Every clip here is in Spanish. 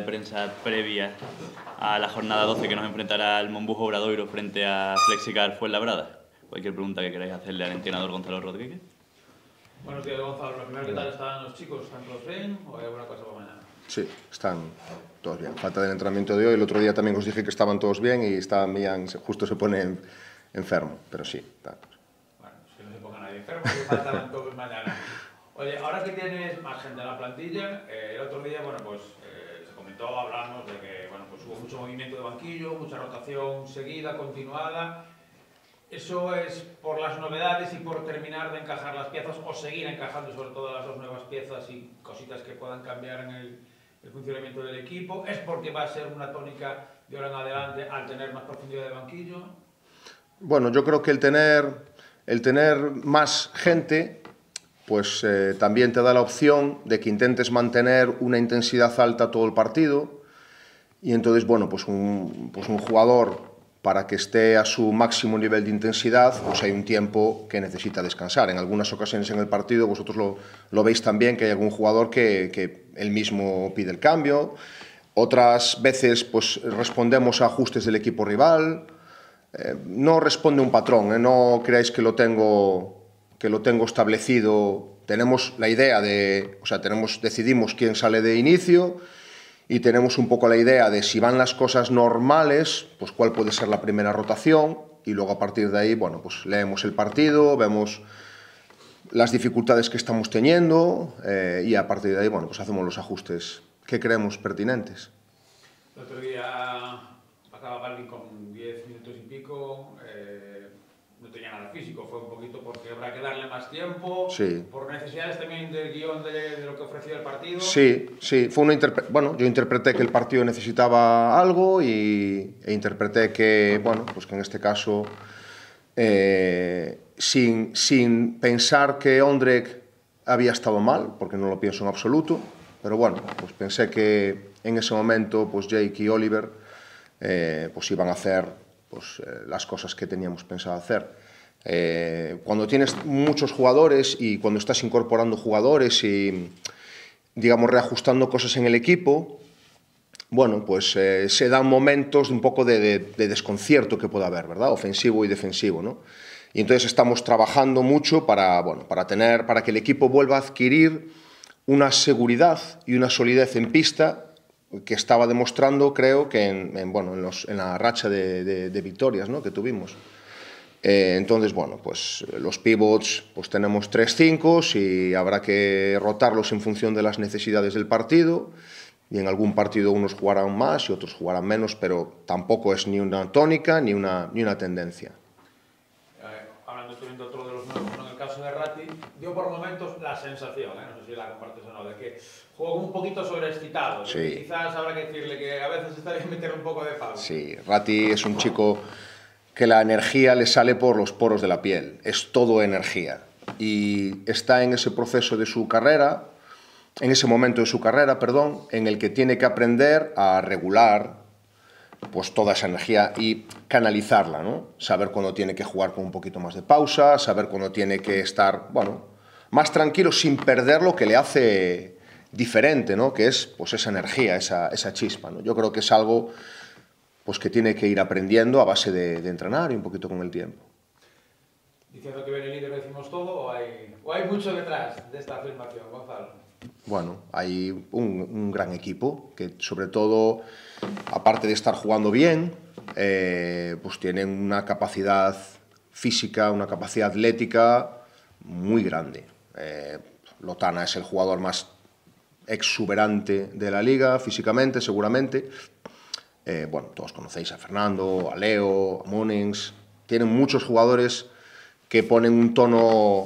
prensa previa a la jornada 12 que nos enfrentará el Monbujo Obradoiro frente a Flexicar Fuenlabrada. Cualquier pregunta que queráis hacerle al entrenador Gonzalo Rodríguez. Buenos días, Gonzalo. Lo primero, ¿qué tal están los chicos? ¿Están todos bien o hay alguna cosa para mañana? Sí, están todos bien. Falta del entrenamiento de hoy. El otro día también os dije que estaban todos bien y justo se pone enfermo, pero sí. Está. Bueno, es que no se ponga nadie enfermo, que faltaban todos mañana. Oye, ahora que tienes más gente en la plantilla, el otro día, bueno, pues se comentó, hablamos de que, bueno, pues hubo mucho movimiento de banquillo, mucha rotación seguida, continuada. ¿Eso es por las novedades y por terminar de encajar las piezas o seguir encajando sobre todo las dos nuevas piezas y cositas que puedan cambiar en el funcionamiento del equipo? ¿Es porque va a ser una tónica de ahora en adelante al tener más profundidad de banquillo? Bueno, yo creo que el tener más gente pues también te da la opción de que intentes mantener una intensidad alta todo el partido y entonces, bueno, pues un jugador para que esté a su máximo nivel de intensidad, pues hay un tiempo que necesita descansar. En algunas ocasiones en el partido, vosotros lo veis también, que hay algún jugador que él mismo pide el cambio. Otras veces pues respondemos a ajustes del equipo rival. No responde un patrón, no creáis que lo tengo establecido. Tenemos la idea de, o sea, decidimos quién sale de inicio, y tenemos un poco la idea de si van las cosas normales, pues cuál puede ser la primera rotación, y luego a partir de ahí, bueno, pues leemos el partido, vemos las dificultades que estamos teniendo y a partir de ahí, bueno, pues hacemos los ajustes que creemos pertinentes. El otro día acaba Balvin con 10 minutos y pico, no tenía nada físico, fue un poquito porque habrá que darle más tiempo, sí. Por necesidades también del guión de lo que ofrecía el partido. Sí, fue bueno, yo interpreté que el partido necesitaba algo e interpreté que, bueno, pues que en este caso, sin pensar que Ondrek había estado mal, porque no lo pienso en absoluto, pero bueno, pues pensé que en ese momento pues Jake y Oliver pues iban a hacer pues, las cosas que teníamos pensado hacer. Cuando tienes muchos jugadores y cuando estás incorporando jugadores y, digamos, reajustando cosas en el equipo, bueno, pues se dan momentos de un poco de desconcierto que pueda haber, ¿verdad? Ofensivo y defensivo, ¿no? Y entonces estamos trabajando mucho para que el equipo vuelva a adquirir una seguridad y una solidez en pista que estaba demostrando, creo, que en la racha de victorias, ¿no?, que tuvimos. Entonces, bueno, pues los pivots, pues tenemos 3-5 y habrá que rotarlos en función de las necesidades del partido, y en algún partido unos jugarán más y otros jugarán menos, pero tampoco es ni una tónica ni una tendencia. Hablando también de otro de los nuevos, en el caso de Ratti, dio por momentos la sensación, no sé si la compartes o no, de que juega un poquito sobreexcitado. Sí. Quizás habrá que decirle que a veces está bien meter un poco de pausa. Sí, Ratti es un chico que la energía le sale por los poros de la piel, es todo energía. Y está en ese proceso de su carrera, en ese momento de su carrera, perdón, en el que tiene que aprender a regular pues toda esa energía y canalizarla, ¿no? Saber cuándo tiene que jugar con un poquito más de pausa, saber cuándo tiene que estar, bueno, más tranquilo sin perder lo que le hace diferente, ¿no?, que es pues esa energía, esa chispa, ¿no? Yo creo que es algo pues que tiene que ir aprendiendo a base de entrenar y un poquito con el tiempo. ¿Diciendo que viene el líder decimos todo o hay mucho detrás de esta afirmación, Gonzalo? Bueno, hay un gran equipo que, sobre todo, aparte de estar jugando bien, pues tienen una capacidad física, una capacidad atlética muy grande. Lotana es el jugador más exuberante de la liga, físicamente, seguramente. Bueno, todos conocéis a Fernando, a Leo, a Monings. Tienen muchos jugadores que ponen un tono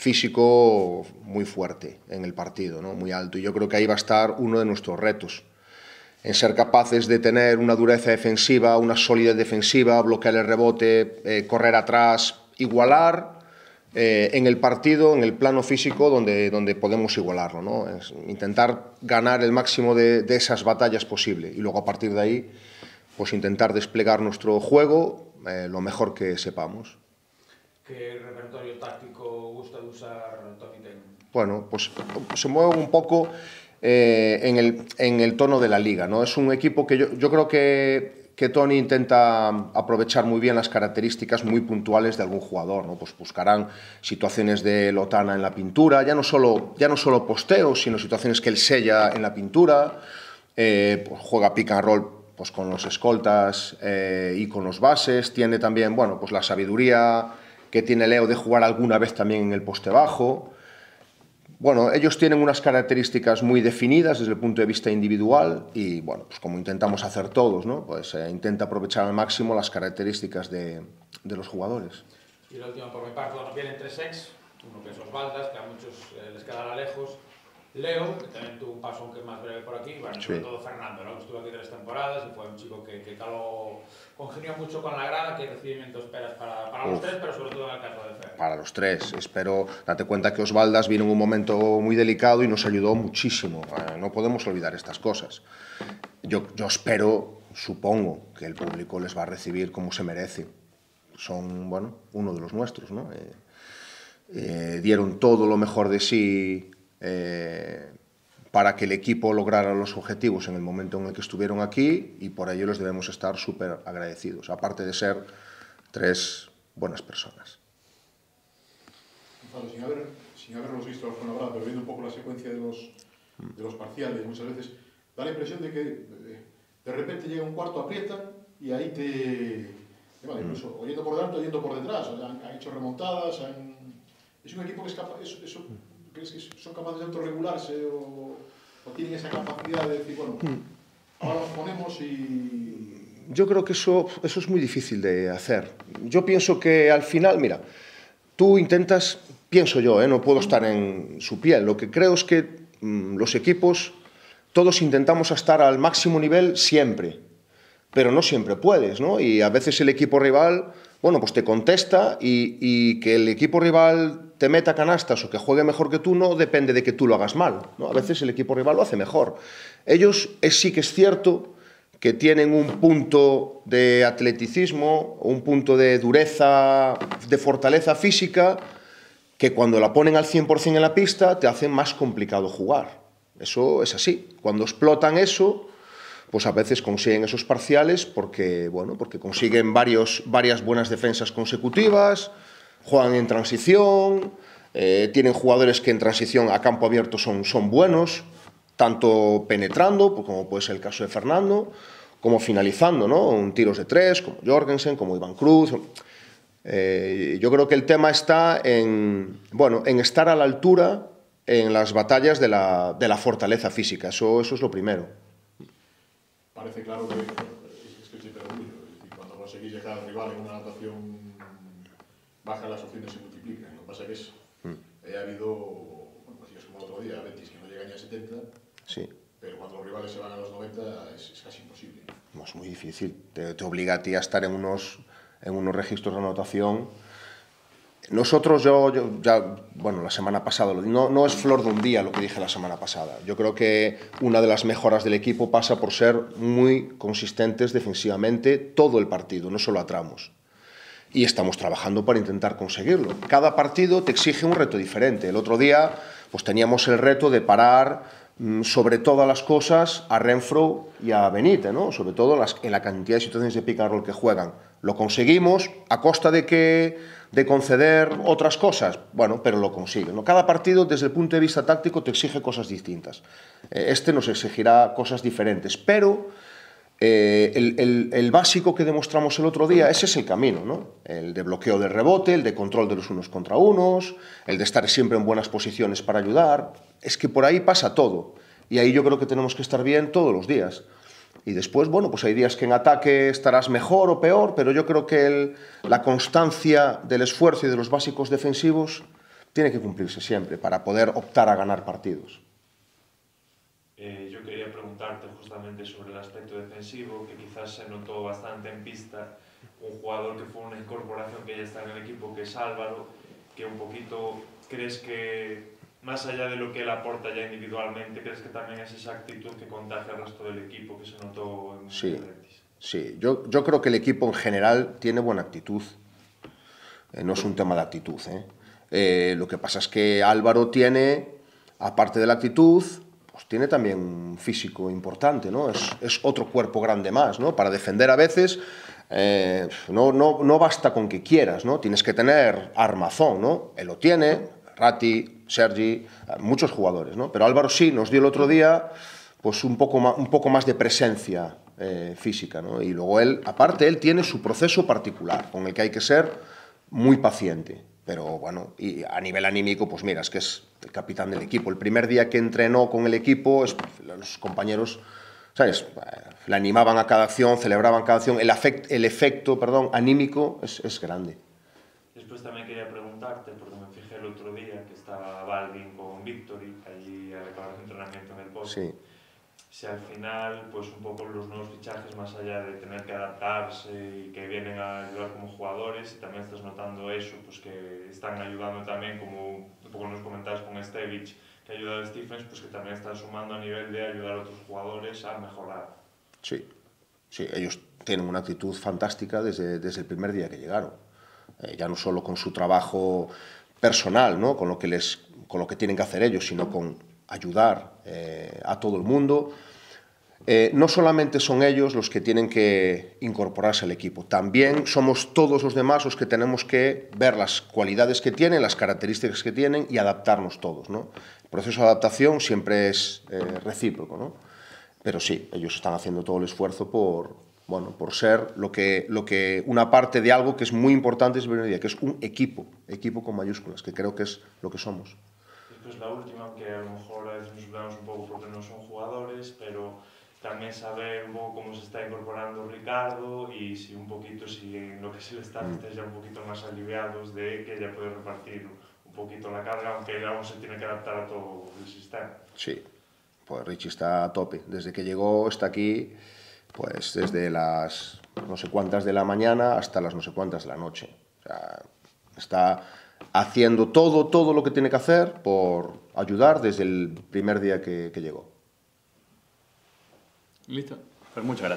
físico muy fuerte en el partido, ¿no?, muy alto. Y yo creo que ahí va a estar uno de nuestros retos, en ser capaces de tener una dureza defensiva, una solidez defensiva, bloquear el rebote, correr atrás, igualar en el partido, en el plano físico, donde podemos igualarlo, ¿no? Es intentar ganar el máximo de esas batallas posible y luego a partir de ahí pues intentar desplegar nuestro juego lo mejor que sepamos. ¿Qué repertorio táctico gusta de usar Tony Ten? Bueno, pues se mueve un poco en el tono de la liga, ¿no? Es un equipo que yo creo que Toni intenta aprovechar muy bien las características muy puntuales de algún jugador, ¿no? Pues buscarán situaciones de Lotana en la pintura, ya no solo posteos, sino situaciones que él sella en la pintura, pues juega pick and roll pues con los escoltas y con los bases, tiene también, bueno, pues la sabiduría que tiene Leo de jugar alguna vez también en el poste bajo. Bueno, ellos tienen unas características muy definidas desde el punto de vista individual y, bueno, pues como intentamos hacer todos, ¿no? Pues intenta aprovechar al máximo las características de los jugadores. Y la última por mi parte, bueno, vienen 3 ex, uno que es Osvaldas, que a muchos les quedará lejos, Leo, que también tuvo un paso aunque más breve por aquí, bueno, sobre todo Fernando, ¿no? Que estuvo aquí 3 temporadas y fue un chico que caló, congenió mucho con la grada. ¿Qué recibimiento esperas para los 3, pero sobre todo en el caso de Fer? Para los 3, espero, date cuenta que Osvaldas vino en un momento muy delicado y nos ayudó muchísimo, no podemos olvidar estas cosas. Yo espero, supongo, que el público les va a recibir como se merece. Son, bueno, uno de los nuestros, ¿no? Dieron todo lo mejor de sí para que el equipo lograra los objetivos en el momento en el que estuvieron aquí y por ello les debemos estar súper agradecidos, aparte de ser 3 buenas personas. Sin haberlos visto con la verdad, pero viendo un poco la secuencia de los parciales, muchas veces da la impresión de que de repente llega un cuarto, aprietan y ahí vale, incluso oyendo por delante, oyendo por detrás, han hecho remontadas, es un equipo que es capaz, ¿crees que son capaces de autorregularse o tienen esa capacidad de decir, bueno, ahora nos ponemos y... Yo creo que eso es muy difícil de hacer. Yo pienso que al final, mira, tú intentas, pienso yo, no puedo estar en su piel, lo que creo es que los equipos, todos intentamos estar al máximo nivel siempre, pero no siempre puedes, ¿no? Y a veces el equipo rival, bueno, pues te contesta y que el equipo rival te meta canastas o que juegue mejor que tú no depende de que tú lo hagas mal, ¿no? A veces el equipo rival lo hace mejor. Ellos sí que es cierto que tienen un punto de atleticismo, un punto de dureza, de fortaleza física, que cuando la ponen al 100% en la pista te hacen más complicado jugar. Eso es así. Cuando explotan eso, pues a veces consiguen esos parciales porque, bueno, porque consiguen varias buenas defensas consecutivas, juegan en transición, tienen jugadores que en transición a campo abierto son buenos, tanto penetrando, como puede ser el caso de Fernando, como finalizando, ¿no? En tiros de 3, como Jorgensen, como Iván Cruz. Yo creo que el tema está en estar a la altura en las batallas de la fortaleza física. Eso es lo primero. Parece claro que es que siempre lo digo, es decir, cuando conseguís llegar al rival en una anotación baja, las opciones se multiplican. Lo que pasa es que ha habido, bueno, pues es como el otro día, Betis que no llega ni a 70, sí. Pero cuando los rivales se van a los 90 es casi imposible. No, es muy difícil, te obliga a ti a estar en unos registros de anotación. Nosotros, bueno, la semana pasada, no es flor de un día lo que dije la semana pasada. Yo creo que una de las mejoras del equipo pasa por ser muy consistentes defensivamente todo el partido, no solo a tramos. Y estamos trabajando para intentar conseguirlo. Cada partido te exige un reto diferente. El otro día pues teníamos el reto de parar sobre todas las cosas a Renfro y a Benítez, ¿no? Sobre todo en la cantidad de situaciones de pick and roll que juegan. Lo conseguimos a costa de conceder otras cosas, bueno, pero lo consiguen, ¿no? Cada partido desde el punto de vista táctico te exige cosas distintas. Este nos exigirá cosas diferentes, pero el básico que demostramos el otro día, ese es el camino, ¿no? El de bloqueo del rebote, el de control de los unos contra unos, el de estar siempre en buenas posiciones para ayudar. Es que por ahí pasa todo. Y ahí yo creo que tenemos que estar bien todos los días. Y después, bueno, pues hay días que en ataque estarás mejor o peor, pero yo creo que la constancia del esfuerzo y de los básicos defensivos tiene que cumplirse siempre para poder optar a ganar partidos. Yo quería preguntarte justamente sobre el aspecto defensivo, que quizás se notó bastante en pista, un jugador que fue una incorporación que ya está en el equipo, que es Álvaro, que un poquito, ¿crees que más allá de lo que él aporta ya individualmente, crees que también es esa actitud que contagia al resto del equipo que se notó en el Betis? Sí, yo creo que el equipo en general tiene buena actitud, no es un tema de actitud, lo que pasa es que Álvaro tiene, aparte de la actitud, pues tiene también un físico importante, ¿no? Es otro cuerpo grande más, ¿no? Para defender a veces no basta con que quieras, ¿no? Tienes que tener armazón, ¿no? Él lo tiene, Ratti, Sergi, muchos jugadores, ¿no? Pero Álvaro sí nos dio el otro día pues un poco más de presencia física, ¿no? Y luego él, aparte, él tiene su proceso particular, con el que hay que ser muy paciente. Pero bueno, y a nivel anímico, pues mira, es que es el capitán del equipo. El primer día que entrenó con el equipo, los compañeros, ¿sabes?, le animaban a cada acción, celebraban cada acción. El efecto, anímico es grande. Después también quería preguntarte, porque me fijé el otro día que estaba Balvin con Victory, allí al acabar el entrenamiento en el post. Sí. Si al final, pues un poco los nuevos fichajes, más allá de tener que adaptarse y que vienen a ayudar como jugadores, y también estás notando eso, pues que están ayudando también, como un poco nos comentabas con Stevic, que ayuda a Stephens, pues que también están sumando a nivel de ayudar a otros jugadores a mejorar. Sí, ellos tienen una actitud fantástica desde el primer día que llegaron. Ya no solo con su trabajo personal, ¿no?, con lo que tienen que hacer ellos, sino con ayudar a todo el mundo. No solamente son ellos los que tienen que incorporarse al equipo, también somos todos los demás los que tenemos que ver las cualidades que tienen, las características que tienen y adaptarnos todos, ¿no? El proceso de adaptación siempre es recíproco, ¿no? Pero sí, ellos están haciendo todo el esfuerzo por ser lo que una parte de algo que es muy importante desde el primer día, que es un equipo con mayúsculas, que creo que es lo que somos. Después la última, que a lo mejor a veces nos olvidamos un poco porque no son jugadores, pero también saber un poco cómo se está incorporando Ricardo y si un poquito, si en lo que es el staff estáis ya un poquito más aliviados de que ya puede repartir un poquito la carga, aunque aún se tiene que adaptar a todo el sistema. Sí, pues Richie está a tope. Desde que llegó está aquí, pues desde las no sé cuántas de la mañana hasta las no sé cuántas de la noche. O sea, está haciendo todo lo que tiene que hacer por ayudar desde el primer día que llegó. Listo. Pues muchas gracias.